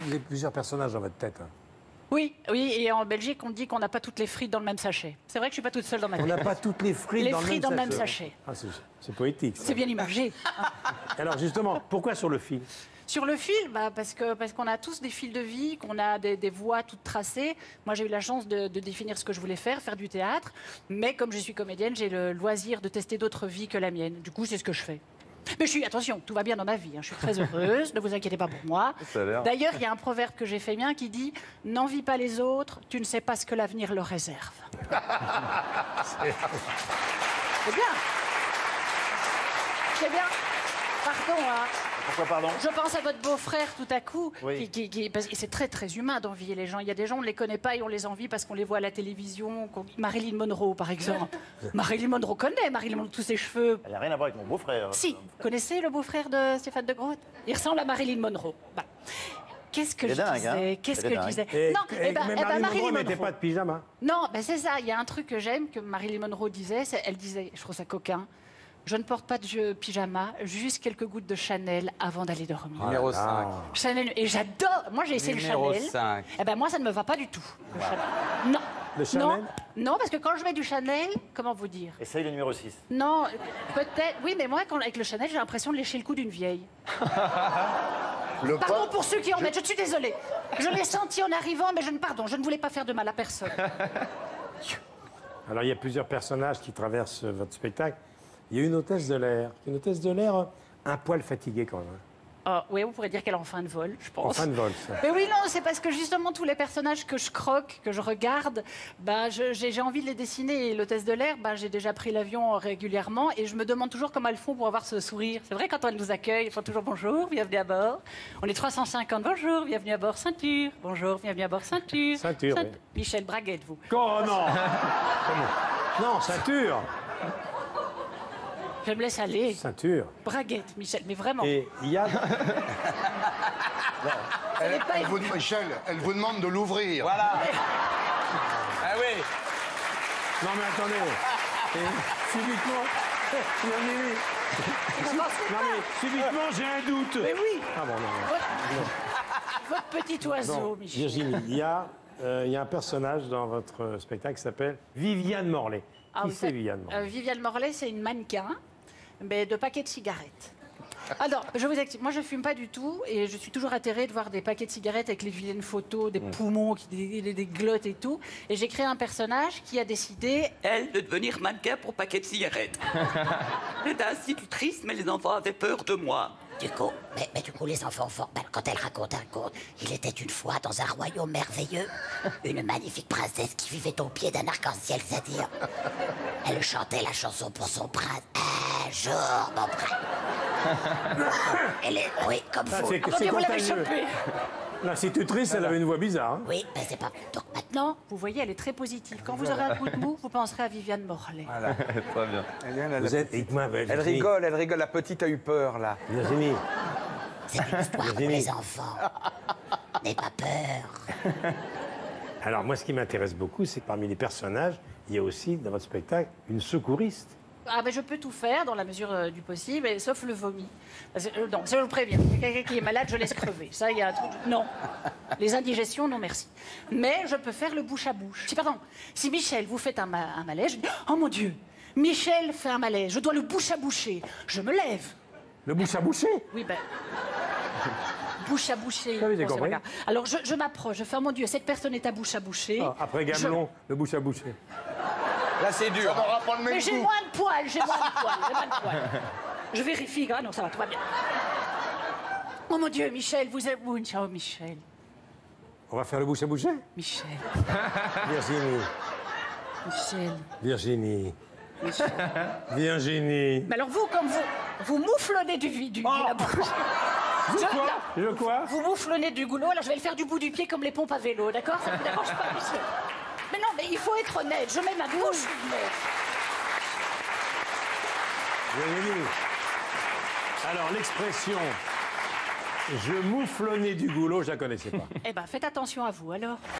Vous avez plusieurs personnages dans votre tête. Hein. Oui, oui, et en Belgique, on dit qu'on n'a pas toutes les frites dans le même sachet. C'est vrai que je suis pas toute seule dans ma tête. On n'a pas toutes les frites dans le même sachet. Ah, c'est poétique. C'est bien imagé. Hein. Alors justement, pourquoi sur le fil? Sur le fil, parce qu'on a tous des fils de vie, qu'on a des voies toutes tracées. Moi, j'ai eu la chance de définir ce que je voulais faire du théâtre. Mais comme je suis comédienne, j'ai le loisir de tester d'autres vies que la mienne. Du coup, c'est ce que je fais. Mais attention, tout va bien dans ma vie. Hein. Je suis très heureuse, ne vous inquiétez pas pour moi. D'ailleurs, il y a un proverbe que j'ai fait mien qui dit « N'envie pas les autres, tu ne sais pas ce que l'avenir leur réserve. » C'est bien. C'est bien. Pardon, hein. Pourquoi pardon? Je pense à votre beau-frère tout à coup. Oui. Parce que c'est très très humain d'envier les gens. Il y a des gens, on ne les connaît pas et on les envie parce qu'on les voit à la télévision. Marilyn Monroe, par exemple. Marilyn Monroe connaît Marilyn Monroe, tous ses cheveux. Elle n'a rien à voir avec mon beau-frère. Si, vous connaissez le beau-frère de Stéphane de Groot? Il ressemble à Marilyn Monroe. Bah. Qu'est-ce que je disais? Hein. Qu'est-ce que je disais? Mais Marilyn Monroe n'était pas de pyjama. Non, c'est ça. Il y a un truc que j'aime que Marilyn Monroe disait. Elle disait, je trouve ça coquin. Je ne porte pas de pyjama, juste quelques gouttes de Chanel avant d'aller dormir. Numéro 5. Chanel, et j'adore. Moi, j'ai essayé le Chanel. Numéro 5. Eh ben, moi, ça ne me va pas du tout. Le Chanel. Non. Le Chanel? Non, parce que quand je mets du Chanel, comment vous dire? Essaye le numéro 6. Non, peut-être. Oui, mais moi, avec le Chanel, j'ai l'impression de lécher le cou d'une vieille. Pardon pour ceux qui en mettent, je suis désolée. Je l'ai senti en arrivant, mais je ne voulais pas faire de mal à personne. Alors, il y a plusieurs personnages qui traversent votre spectacle. Il y a une hôtesse de l'air. Une hôtesse de l'air un poil fatiguée quand même. Oui, on pourrait dire qu'elle est en fin de vol, je pense. En fin de vol, ça. Mais oui, non, c'est parce que justement, tous les personnages que je croque, que je regarde, j'ai envie de les dessiner. Et l'hôtesse de l'air, j'ai déjà pris l'avion régulièrement et je me demande toujours comment elles font pour avoir ce sourire. C'est vrai, quand elles nous accueillent, elles font toujours bonjour, bienvenue à bord. On est 350, bonjour, bienvenue à bord, ceinture. Bonjour, bienvenue à bord, ceinture. Ceinture, oui. Michel Braguette, vous. Oh non. Non, ceinture. Je me laisse aller. Ceinture. Braguette, Michel, mais vraiment. Et il y a... Michel, elle vous demande de l'ouvrir. Voilà. Ah oui. Non mais attendez. Et subitement... subitement j'ai un doute. Mais oui. Ah bon, non. Votre petit oiseau, Michel. Virginie, il y a un personnage dans votre spectacle qui s'appelle Viviane Morlaix. Qui c'est Viviane Morlaix? Viviane Morlaix, c'est une mannequin, mais de paquets de cigarettes. Alors, je vous explique. Moi, je fume pas du tout et je suis toujours atterrée de voir des paquets de cigarettes avec les vilaines photos, des poumons, des glottes et tout. Et j'ai créé un personnage qui a décidé, elle, de devenir mannequin pour paquets de cigarettes. J'étais institutrice, mais les enfants avaient peur de moi. Du coup, du coup, les enfants font mal quand elle raconte un conte. Il était une fois dans un royaume merveilleux, une magnifique princesse qui vivait au pied d'un arc-en-ciel, c'est-à-dire. Elle chantait la chanson pour son prince. Un jour, mon prince. Elle est, oui, comme vous. C'est Vous l'avez contagieux. chopé. L'institutrice, elle avait une voix bizarre. Hein. Oui, c'est pas. Donc maintenant, vous voyez, elle est très positive. Quand vous aurez un coup de mou, vous penserez à Viviane Morlaix. Voilà, très bien. Vous êtes... Dites-moi, Elle rigole, la petite a eu peur, là. Virginie. c'est une histoire pour les enfants. N'aie pas peur. Alors moi, ce qui m'intéresse beaucoup, c'est que parmi les personnages, il y a aussi, dans votre spectacle, une secouriste. Ah je peux tout faire dans la mesure du possible, sauf le vomi. Non, ça je vous préviens. Quelqu'un qui est malade, je laisse crever. Ça, il y a un truc. Non. Les indigestions, non merci. Mais je peux faire le bouche à bouche. Si Michel, vous faites un malaise, je dis, oh mon Dieu, Michel fait un malaise, je dois le bouche à boucher. Je me lève. Le bouche à boucher? Oui, bouche à boucher. Ah oui, j'ai compris. Alors je m'approche, je fais, oh mon Dieu, cette personne est à bouche à boucher. Ah, après Gamelon, le bouche à boucher. Là, c'est dur. Ça n'aura pas le même Mais j'ai goût. moins de poils, Je vérifie, non, ça va, tout va bien. Oh mon Dieu, Michel, vous êtes où? Oh, Michel. On va faire le bouche à boucher? Michel. Virginie. Michel. Virginie. Michel. Virginie. Mais alors vous, comme vous mouflonnez de la bouche. Je quoi? Vous mouflonnez du goulot, alors je vais le faire du bout du pied comme les pompes à vélo, d'accord? Ça ne vous dérange pas, Michel? Mais non, mais il faut être honnête, je mets ma bouche. Virginie. Alors, l'expression « je mouflonnais du goulot », je la connaissais pas. Eh ben, faites attention à vous, alors.